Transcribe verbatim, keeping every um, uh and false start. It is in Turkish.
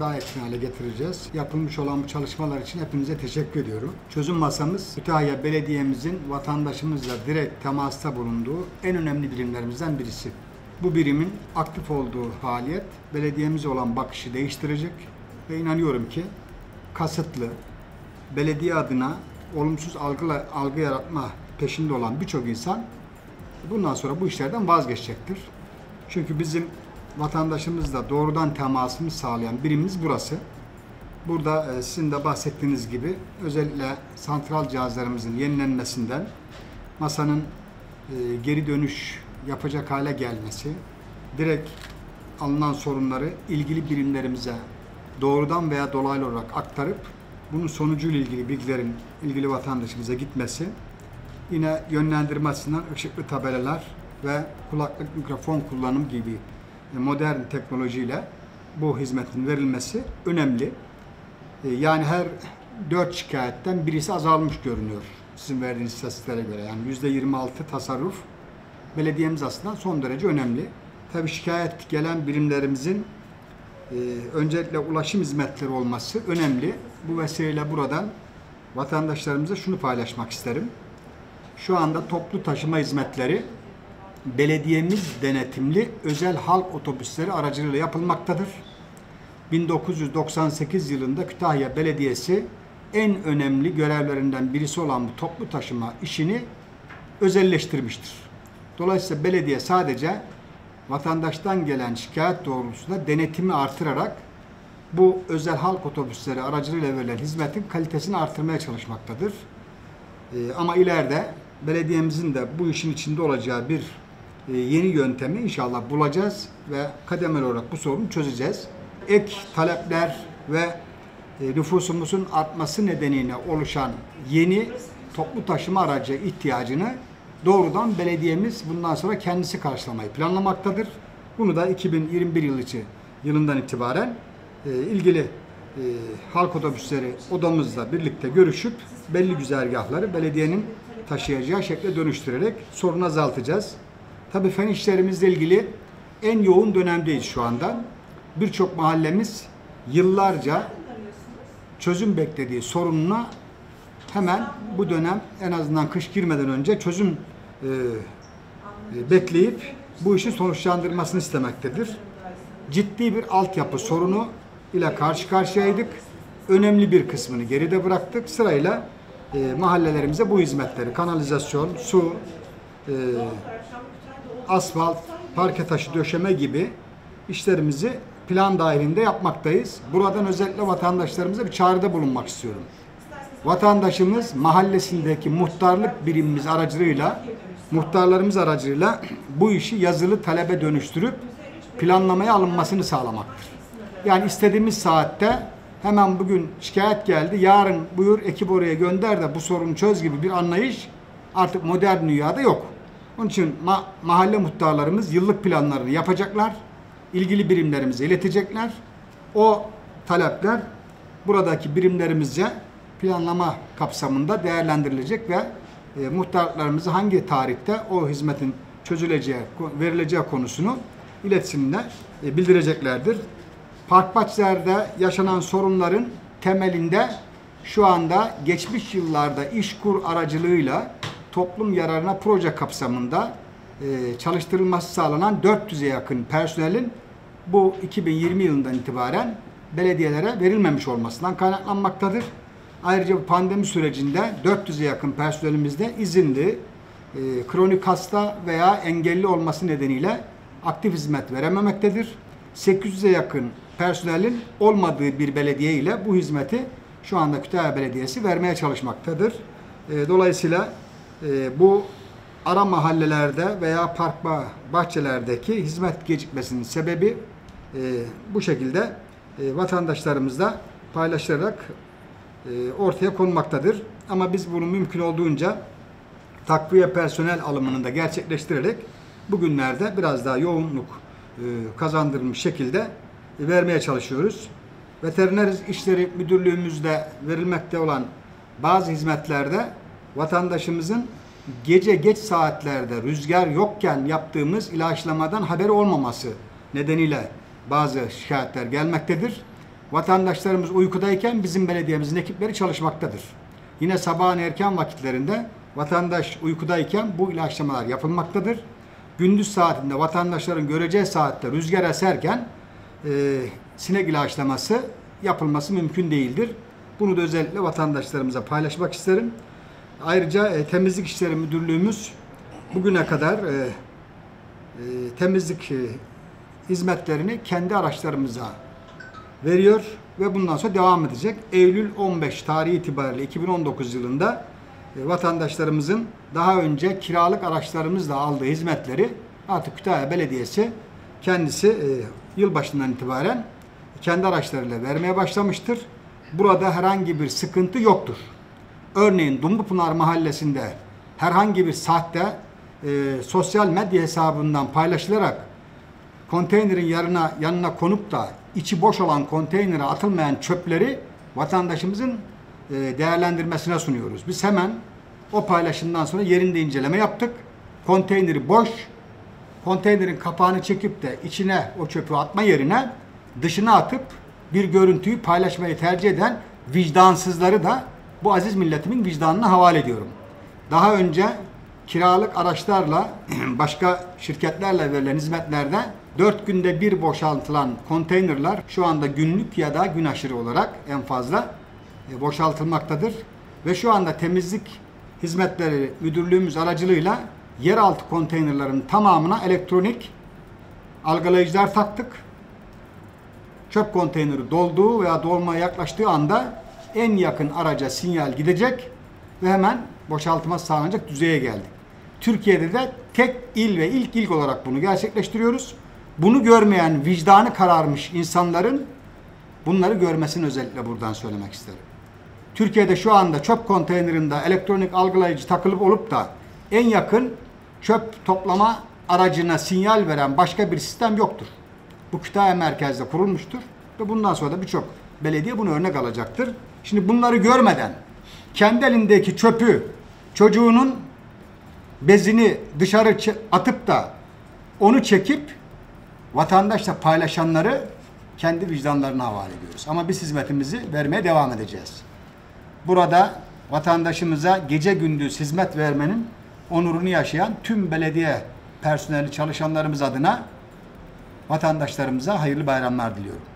daha etkin hale getireceğiz. Yapılmış olan bu çalışmalar için hepinize teşekkür ediyorum. Çözüm masamız Kütahya Belediye'mizin vatandaşımızla direkt temasta bulunduğu en önemli birimlerimizden birisi. Bu birimin aktif olduğu faaliyet belediyemize olan bakışı değiştirecek ve inanıyorum ki kasıtlı, belediye adına olumsuz algı, algı yaratma peşinde olan birçok insan bundan sonra bu işlerden vazgeçecektir. Çünkü bizim vatandaşımızla doğrudan temasını sağlayan birimimiz burası. Burada e, sizin de bahsettiğiniz gibi özellikle santral cihazlarımızın yenilenmesinden masanın e, geri dönüş yapacak hale gelmesi, direkt alınan sorunları ilgili birimlerimize doğrudan veya dolaylı olarak aktarıp bunun sonucuyla ilgili bilgilerin ilgili vatandaşımıza gitmesi, yine yönlendirme açısından ışıklı tabelalar ve kulaklık mikrofon kullanım gibi modern teknolojiyle bu hizmetin verilmesi önemli. Yani her dört şikayetten birisi azalmış görünüyor sizin verdiğiniz istatistiklere göre. Yani yüzde yirmi altı tasarruf belediyemiz aslında son derece önemli. Tabii şikayet gelen birimlerimizin e, öncelikle ulaşım hizmetleri olması önemli. Bu vesileyle buradan vatandaşlarımıza şunu paylaşmak isterim. Şu anda toplu taşıma hizmetleri belediyemiz denetimli özel halk otobüsleri aracılığıyla yapılmaktadır. bin dokuz yüz doksan sekiz yılında Kütahya Belediyesi en önemli görevlerinden birisi olan bu toplu taşıma işini özelleştirmiştir. Dolayısıyla belediye sadece vatandaştan gelen şikayet doğrultusunda denetimi artırarak bu özel halk otobüsleri aracılığıyla verilen hizmetin kalitesini artırmaya çalışmaktadır. Ee, ama ileride belediyemizin de bu işin içinde olacağı bir e, yeni yöntemi inşallah bulacağız ve kademeli olarak bu sorunu çözeceğiz. Ek talepler ve e, nüfusumuzun artması nedeniyle oluşan yeni toplu taşıma aracı ihtiyacını doğrudan belediyemiz bundan sonra kendisi karşılamayı planlamaktadır. Bunu da iki bin yirmi bir yılı için, yılından itibaren e, ilgili e, halk otobüsleri odamızla birlikte görüşüp belli güzergahları belediyenin taşıyacağı şekle dönüştürerek sorunu azaltacağız. Tabii fen işlerimizle ilgili en yoğun dönemdeyiz şu anda. Birçok mahallemiz yıllarca çözüm beklediği sorununa hemen bu dönem en azından kış girmeden önce çözüm e, e, bekleyip bu işi sonuçlandırmasını istemektedir. Ciddi bir altyapı sorunu ile karşı karşıyaydık. Önemli bir kısmını geride bıraktık. Sırayla e, mahallelerimize bu hizmetleri, kanalizasyon, su, e, asfalt, parke taşı döşeme gibi işlerimizi plan dahilinde yapmaktayız. Buradan özellikle vatandaşlarımıza bir çağrıda bulunmak istiyorum. Vatandaşımız mahallesindeki muhtarlık birimimiz aracılığıyla, muhtarlarımız aracılığıyla bu işi yazılı talebe dönüştürüp planlamaya alınmasını sağlamaktır. Yani istediğimiz saatte hemen bugün şikayet geldi, yarın buyur ekip oraya gönder de bu sorunu çöz gibi bir anlayış artık modern dünyada yok. Onun için ma mahalle muhtarlarımız yıllık planlarını yapacaklar, ilgili birimlerimize iletecekler. O talepler buradaki birimlerimizce planlama kapsamında değerlendirilecek ve e, muhtarlarımızı hangi tarihte o hizmetin çözüleceği, verileceği konusunu iletişimle e, bildireceklerdir. Park bahçelerde yaşanan sorunların temelinde şu anda geçmiş yıllarda İşkur aracılığıyla toplum yararına proje kapsamında e, çalıştırılması sağlanan dört yüze yakın personelin bu iki bin yirmi yılından itibaren belediyelere verilmemiş olmasından kaynaklanmaktadır. Ayrıca bu pandemi sürecinde dört yüze yakın personelimizde izinli, e, kronik hasta veya engelli olması nedeniyle aktif hizmet verememektedir. sekiz yüze yakın personelin olmadığı bir belediye ile bu hizmeti şu anda Kütahya Belediyesi vermeye çalışmaktadır. E, dolayısıyla e, bu ara mahallelerde veya park bahçelerdeki hizmet gecikmesinin sebebi e, bu şekilde e, vatandaşlarımızla paylaşılarak e, ortaya konmaktadır. Ama biz bunu mümkün olduğunca takviye personel alımını da gerçekleştirerek bugünlerde biraz daha yoğunluk e, kazandırılmış şekilde e, vermeye çalışıyoruz. Veteriner İşleri Müdürlüğümüzde verilmekte olan bazı hizmetlerde vatandaşımızın gece geç saatlerde rüzgar yokken yaptığımız ilaçlamadan haberi olmaması nedeniyle bazı şikayetler gelmektedir. Vatandaşlarımız uykudayken bizim belediyemizin ekipleri çalışmaktadır. Yine sabahın erken vakitlerinde vatandaş uykudayken bu ilaçlamalar yapılmaktadır. Gündüz saatinde vatandaşların göreceği saatte rüzgar eserken e, sinek ilaçlaması yapılması mümkün değildir. Bunu da özellikle vatandaşlarımıza paylaşmak isterim. Ayrıca e, Temizlik İşleri Müdürlüğümüz bugüne kadar e, e, temizlik e, hizmetlerini kendi araçlarımıza veriyor ve bundan sonra devam edecek. Eylül on beş tarihi itibariyle iki bin on dokuz yılında e, vatandaşlarımızın daha önce kiralık araçlarımızla aldığı hizmetleri artık Kütahya Belediyesi kendisi e, yılbaşından itibaren kendi araçlarıyla vermeye başlamıştır. Burada herhangi bir sıkıntı yoktur. Örneğin Dumlupınar Mahallesi'nde herhangi bir sahte e, sosyal medya hesabından paylaşılarak konteynerin yanına, yanına konup da içi boş olan konteynere atılmayan çöpleri vatandaşımızın e, değerlendirmesine sunuyoruz. Biz hemen o paylaşımdan sonra yerinde inceleme yaptık. Konteyneri boş, konteynerin kapağını çekip de içine o çöpü atma yerine dışına atıp bir görüntüyü paylaşmayı tercih eden vicdansızları da bu aziz milletimin vicdanına havale ediyorum. Daha önce kiralık araçlarla başka şirketlerle verilen hizmetlerde dört günde bir boşaltılan konteynerler şu anda günlük ya da gün aşırı olarak en fazla boşaltılmaktadır. Ve şu anda Temizlik Hizmetleri Müdürlüğümüz aracılığıyla yeraltı konteynerlerin tamamına elektronik algılayıcılar taktık. Çöp konteyneri dolduğu veya dolmaya yaklaştığı anda en yakın araca sinyal gidecek ve hemen boşaltma sağlanacak düzeye geldik. Türkiye'de de tek il ve ilk ilk olarak bunu gerçekleştiriyoruz. Bunu görmeyen, vicdanı kararmış insanların bunları görmesini özellikle buradan söylemek isterim. Türkiye'de şu anda çöp konteynerinde elektronik algılayıcı takılıp olup da en yakın çöp toplama aracına sinyal veren başka bir sistem yoktur. Bu Kütahya merkezde kurulmuştur ve bundan sonra da birçok belediye bunu örnek alacaktır. Şimdi bunları görmeden kendi elindeki çöpü çocuğunun bezini dışarı atıp da onu çekip vatandaşla paylaşanları kendi vicdanlarına havale ediyoruz. Ama biz hizmetimizi vermeye devam edeceğiz. Burada vatandaşımıza gece gündüz hizmet vermenin onurunu yaşayan tüm belediye personeli çalışanlarımız adına vatandaşlarımıza hayırlı bayramlar diliyorum.